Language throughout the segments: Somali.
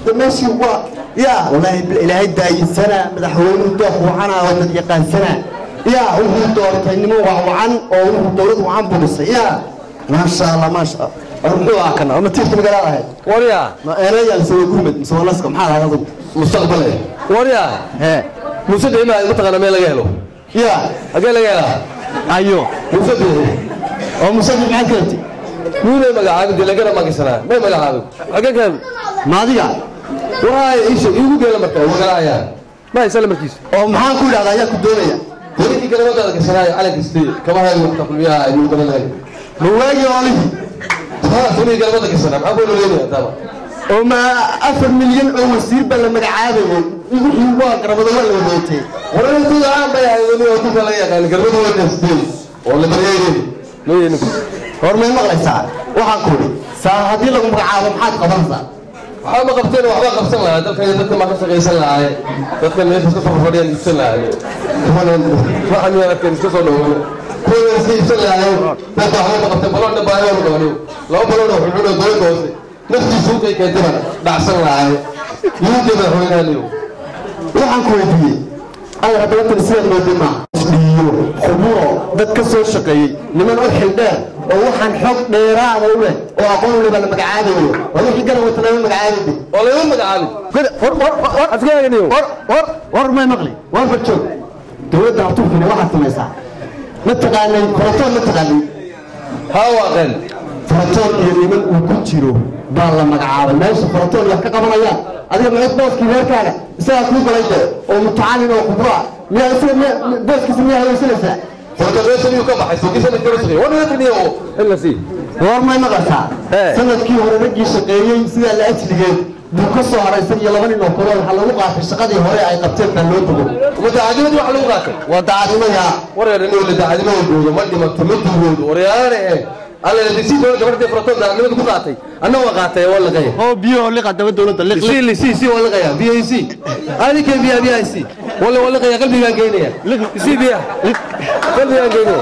ماشي هو يا والله إلهي داي سنة مدحوين الدوخ وعنا ومن يقان سنة يا هو دور كأنه وعن أو دور وعن بوليس يا ما شاء الله ما شاء الله روحوا كنا أنا تيجي مقالة هاي وريا ما أنا يلسوي قومت مسوي ناسكم حال هذا مستقبله وريا ها مسدي ما متقنا مين لقيله يا أقول لقيله أيوه مسدي أو مسدي معك أنت مين مقعد دي لقينا ما كسرنا مين مقعد أقول كم ما دي وراي إيش يقول قال مكة وقرايا ما يسلم الكيس أو معاه كل هذا يا كدوريا ولكن كلمة هذا كسرنا على كستي كما هي المحتفل بها المدن هذه رواقي عليه ها ثاني كلمة كسرنا ما أقول له تمام وما 10 مليون أو وسير بلا مقعده يقول هو قرب ولا بيتي ولا أنت عم بيا وتوقف لا يا قال قرب ولا نستي ولا بريء مين هرمين مغلى ساعة وحكولي ساعة هذه لهم مقعده محاد قبضة waxba qabteen waxba qabsan lahaa dadka ma ka shaqeysan lahaay dadka meesha ka soo fadhiyaan iibsan lahaay waxaan yeelay iska soo dhawo kuwa iska iibsan lahaay dadka waxba qabteen balon baayo oo dhawo laba balon oo xulxulo dowladda hoose naftii suuqay ka diban dhacsan lahaay yuuti ma xoolaaliyo waxaan ku weydiiyey ay hadda sida loo dhimaa khuburo dad ka soo shaqeeyay niman u xildheer oo waxaan xog dheeraad u leh oo aqoon u leh bal magacaadayo wixii garan wata lama magacaadin oo lama magacaadin afkeeniyo war ma maqli war bajoog dawladda aftuufina waxa samaysaa ma taqaanay faraton ma taqaanay hawaaqan faraton iyo niman uu ku jiro baa la magacaabay meesha faraton wax ka qabanayaan adiga ma booskii reerkaaga isaga ku galayde oo mutacalin oo khubra miyaa isla booskiisa miyaa haysanaysaa فوتوغرافي يو كما حيث كيسان الكرسي وانا يتنيه إلا سي war may maqashaa sanadkii hore ragii shaqeeyay sida la ajligeed buu ka soo haray san iyo 2 nin oo kale waxa lagu qaatay shaqadii hore ay qabteen baa loo dugo mutaacadimadu waxa lagu qaatay wadaacadimada wareer inuu la daacadimada goodo ma dhimato mid goodo wareer alla la disi dowladda gabadha faraton daacadimada ku qaatay anna waa qaatay waa la qeeyay oo biyo liqa dowladda liq si waa la qeeyay BAC ani ka BAC ولا قيا قلبي كان جينيا سيب يا قلبي كان جينيا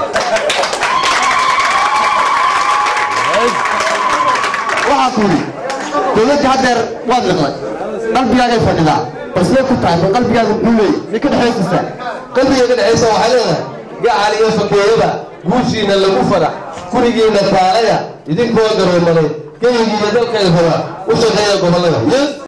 وعقولي دولت هدر واضح قلبي كان فنلا بس ليه كنت عارف قلبي كان كله لكن حاسسه قلبي كان حاسه وحلنا جاء علي يوسف كيبا وشينا اللي فرح كوريجينا فاعيا يدين كودر ومالي كيجي يدل كيف هو وش غير قبلنا